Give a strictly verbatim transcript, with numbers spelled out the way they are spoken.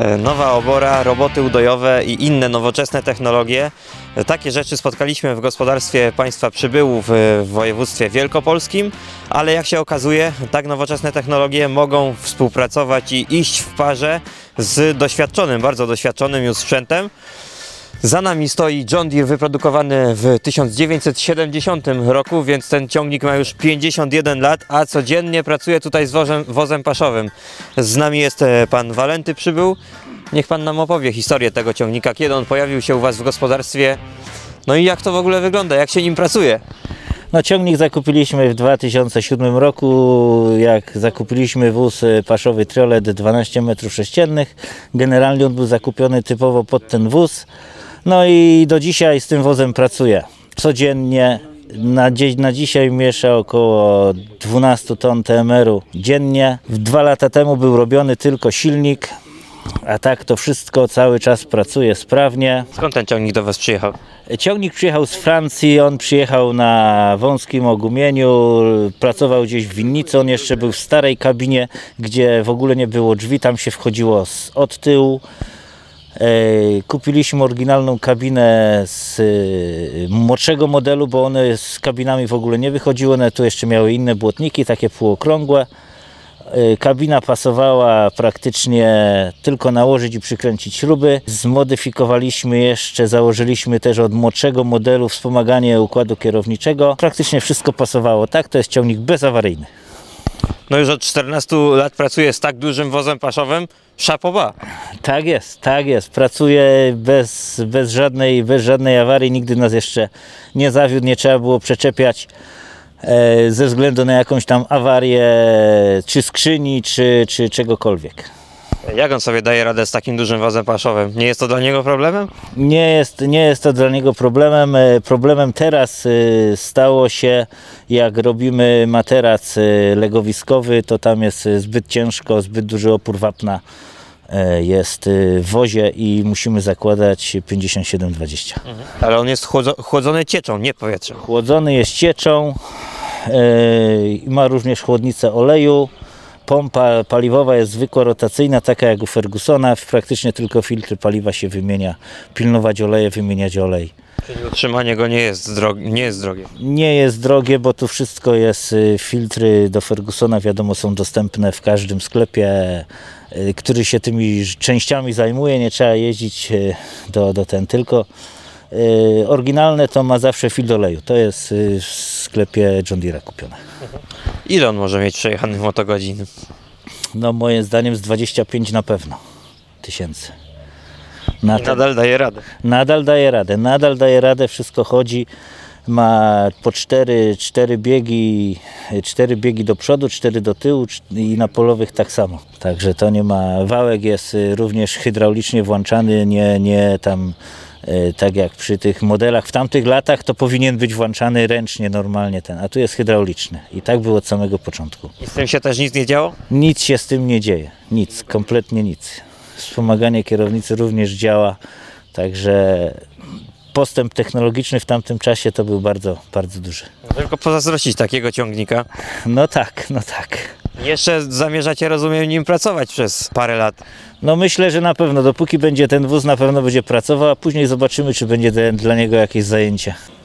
Nowa obora, roboty udojowe i inne nowoczesne technologie. Takie rzeczy spotkaliśmy w gospodarstwie państwa Przybyłów w województwie wielkopolskim, ale jak się okazuje, tak nowoczesne technologie mogą współpracować i iść w parze z doświadczonym, bardzo doświadczonym już sprzętem. Za nami stoi John Deere wyprodukowany w tysiąc dziewięćset siedemdziesiątym roku, więc ten ciągnik ma już pięćdziesiąt jeden lat, a codziennie pracuje tutaj z wozem, wozem paszowym. Z nami jest pan Walenty Przybył. Niech pan nam opowie historię tego ciągnika, kiedy on pojawił się u was w gospodarstwie, no i jak to w ogóle wygląda, jak się nim pracuje. No, ciągnik zakupiliśmy w dwa tysiące siódmym roku, jak zakupiliśmy wóz paszowy Triolet dwanaście metrów sześciennych. Generalnie on był zakupiony typowo pod ten wóz. No i do dzisiaj z tym wozem pracuję. Codziennie, na, na dzisiaj miesza około dwanaście ton T M R-u dziennie. Dwa lata temu był robiony tylko silnik, a tak to wszystko cały czas pracuje sprawnie. Skąd ten ciągnik do was przyjechał? Ciągnik przyjechał z Francji, on przyjechał na wąskim ogumieniu, pracował gdzieś w winnicy, on jeszcze był w starej kabinie, gdzie w ogóle nie było drzwi, tam się wchodziło z, od tyłu. Kupiliśmy oryginalną kabinę z młodszego modelu, bo one z kabinami w ogóle nie wychodziły, one tu jeszcze miały inne błotniki, takie półokrągłe. Kabina pasowała praktycznie tylko nałożyć i przykręcić śruby. Zmodyfikowaliśmy jeszcze, założyliśmy też od młodszego modelu wspomaganie układu kierowniczego. Praktycznie wszystko pasowało. Tak, to jest ciągnik bezawaryjny. No już od czternastu lat pracuje z tak dużym wozem paszowym. Chapeau bas. Tak jest, tak jest. Pracuje bez, bez, żadnej, bez żadnej awarii. Nigdy nas jeszcze nie zawiódł, nie trzeba było przeczepiać e, ze względu na jakąś tam awarię, czy skrzyni, czy, czy czegokolwiek. Jak on sobie daje radę z takim dużym wozem paszowym? Nie jest to dla niego problemem? Nie jest, nie jest to dla niego problemem. Problemem teraz stało się, jak robimy materac legowiskowy, to tam jest zbyt ciężko, zbyt duży opór wapna jest w wozie i musimy zakładać pięćdziesiąt siedem dwadzieścia. Mhm. Ale on jest chłodzony cieczą, nie powietrzem. Chłodzony jest cieczą, ma również chłodnicę oleju. Pompa paliwowa jest zwykła, rotacyjna, taka jak u Fergusona. Praktycznie tylko filtry paliwa się wymienia. Pilnować oleje, wymieniać olej. Czyli utrzymanie go nie jest, drogie, nie jest drogie? Nie jest drogie, bo tu wszystko jest, filtry do Fergusona wiadomo są dostępne w każdym sklepie, który się tymi częściami zajmuje. Nie trzeba jeździć do, do ten, tylko oryginalne to ma zawsze filtr oleju. To jest w sklepie John Deere kupione. Ile on może mieć przejechanych motogodzin? No moim zdaniem z dwadzieścia pięć na pewno tysięcy. Na ten, nadal daje radę. Nadal daje radę, nadal daje radę, wszystko chodzi. Ma po cztery, cztery biegi, cztery biegi do przodu, cztery do tyłu i na polowych tak samo. Także to nie ma, wałek jest również hydraulicznie włączany, nie, nie tam tak jak przy tych modelach w tamtych latach to powinien być włączany ręcznie normalnie ten, a tu jest hydrauliczny i tak było od samego początku. I z tym się też nic nie działo? Nic się z tym nie dzieje, nic, kompletnie nic. Wspomaganie kierownicy również działa, także postęp technologiczny w tamtym czasie to był bardzo, bardzo duży. Tylko pozazdrościć takiego ciągnika. No tak, no tak. Jeszcze zamierzacie, rozumiem, nim pracować przez parę lat. No myślę, że na pewno, dopóki będzie ten wóz, na pewno będzie pracował, a później zobaczymy, czy będzie dla niego jakieś zajęcie.